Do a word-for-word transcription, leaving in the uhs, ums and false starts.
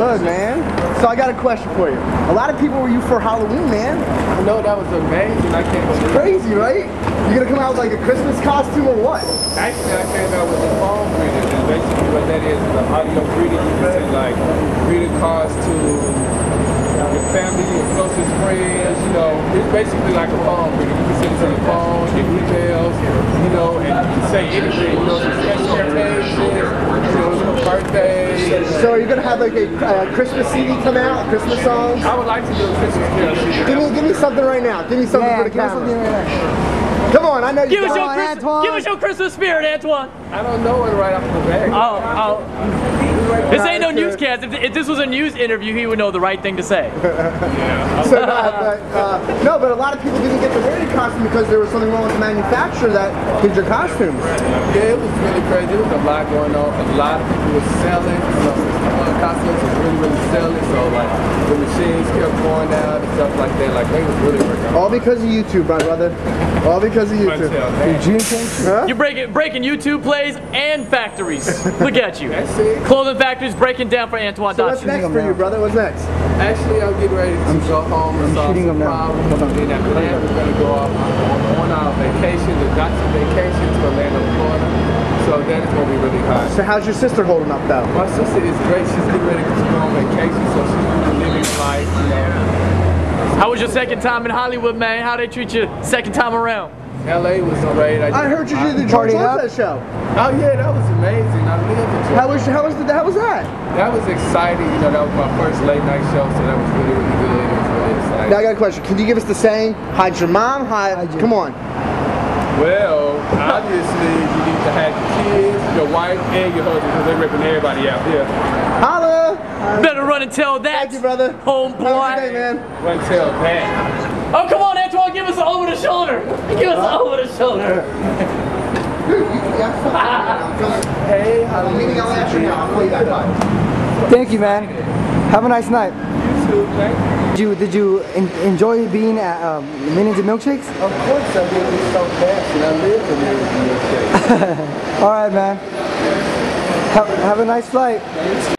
good, man. So I got a question for you. A lot of people were you for Halloween, man. No, that was amazing. I can't believe it. Crazy, right? You gonna come out with like a Christmas costume or what? Actually, I came out with a phone greeting. And basically what that is is an audio greeting. You can send like greeting cards to your family, your closest friends, you know. It's basically like a phone greeting. You can send it to your phone, your emails, you know, and you can say anything, you know, some special occasions, you know, some birthday. So are you gonna have like a uh, Christmas C D come out, Christmas songs? I would like to do a Christmas carol C D. Give me, give me something right now. Give me something Yeah, for the give us camera. something right now. Come on, I know you Give us, got your on, Christmas, Antoine. give us your Christmas spirit, Antoine. I don't know it right off the bat. Oh, oh. This ain't no newscast. If, if this was a news interview, he would know the right thing to say. Yeah. So, uh, uh, no, but a lot of people didn't get to wear your costume because there was something wrong with the manufacturer that did your costumes. Yeah, it was really crazy. There was a lot going on. A lot of people were selling. So, uh, costumes was really, really selling. So, like, the machines kept going out and stuff like that. Like, they was really working. All because of YouTube, my brother. All because of YouTube. Huh? You're breaking breaking YouTube plays and factories. Look at you. That's it. Clothing factories breaking down for Antoine So what's Dodson. next for you, brother? What's next? Actually, I'm getting ready to go home and solve shooting some them now. problems. And then after that, we're going to go off on our vacation, the Dodson vacation to Orlando, Florida. So that is going to be really hot. So how's your sister holding up, though? My sister is great. She's getting ready to go on vacation, so she's really living life, you know. How was your second time in Hollywood, man? How they treat you second time around? L A was great. I, I heard you I, did the George Party up? Lopez show. Oh yeah, that was amazing. I lived it. How was how was the, how was that? That was exciting. You know, that was my first late night show, so that was really, really good. It was really exciting. Now I got a question. Can you give us the saying? Hide your mom. Hide. Hide your- Come on. Well, obviously, you need to have your kids, your wife, and your husband, because they're ripping everybody out here. Holla. Better run and tell that, Thank you, brother. homeboy. Have a good day, man. Run tell that. Oh, come on, Antoine, give us an over the shoulder. Give us an over the shoulder. Hey, how Meeting L A X right now. I'll call you back. Bye. Thank you, man. Have a nice night. You too, thank you. Did you, did you en enjoy being at um, Millions of Milkshakes? Of course I did. It's so fast, and I live in there. All right, man. Have, have a nice flight.